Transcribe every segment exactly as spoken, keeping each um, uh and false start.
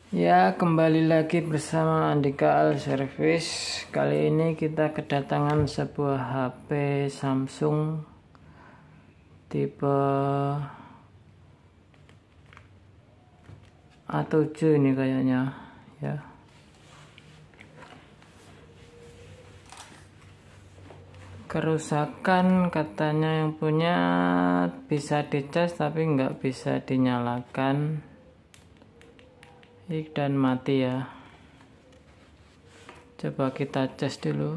Ya, kembali lagi bersama Andika Al Service. Kali ini kita kedatangan sebuah H P Samsung tipe A tujuh ini kayaknya, ya. Kerusakan katanya yang punya bisa dicas tapi nggak bisa dinyalakan dan mati ya. Coba kita cas dulu.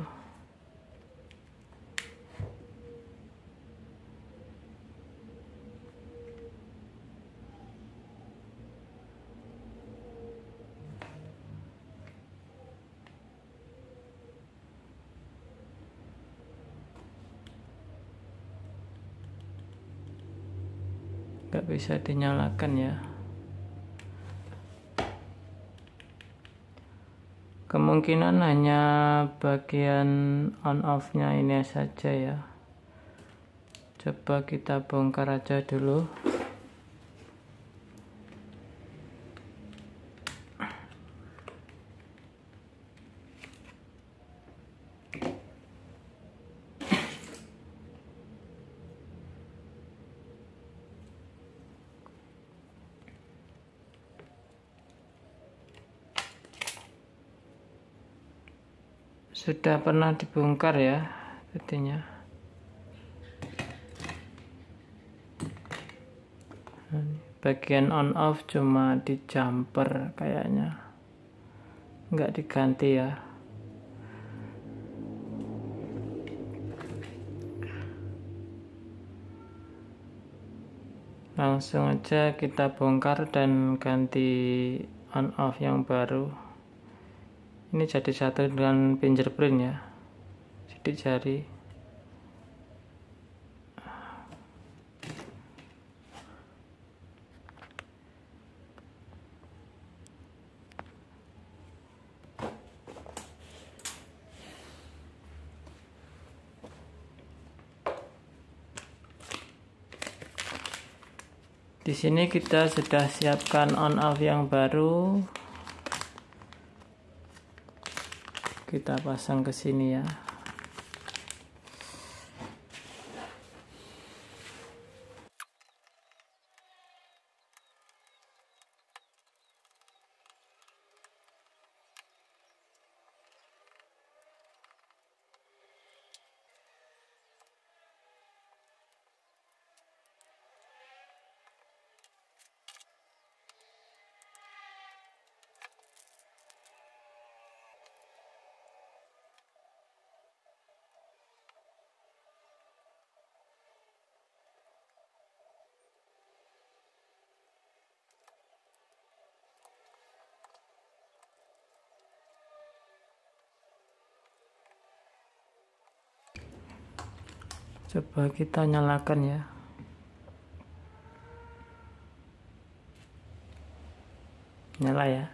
Nggak bisa dinyalakan ya. Kemungkinan hanya bagian on off nya ini saja ya. Coba kita bongkar aja dulu. Sudah pernah dibongkar ya sepertinya. Bagian on off cuma di jumper kayaknya, nggak diganti ya. Langsung aja kita bongkar dan ganti on off yang baru. Ini jadi satu dengan fingerprint ya, sidik jari. Di sini kita sudah siapkan on off yang baru. Kita pasang ke sini ya. Coba kita nyalakan ya. Nyala ya.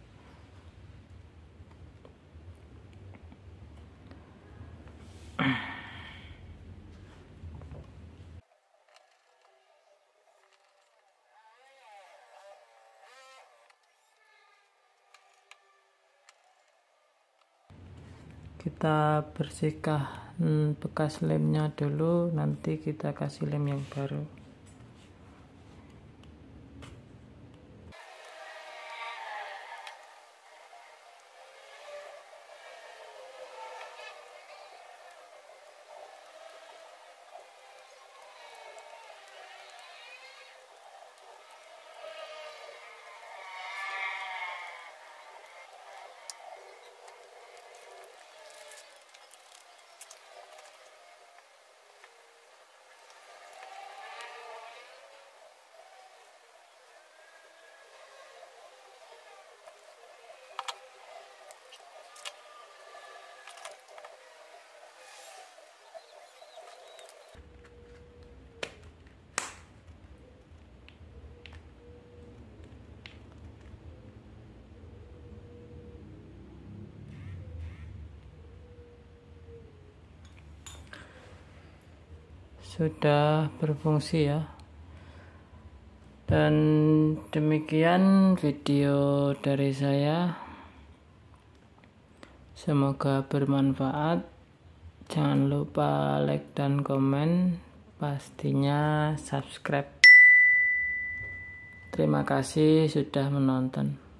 Kita bersihkan bekas lemnya dulu, nanti kita kasih lem yang baru. Sudah berfungsi ya. Dan demikian video dari saya, semoga bermanfaat. Jangan lupa like dan komen, pastinya subscribe. Terima kasih sudah menonton.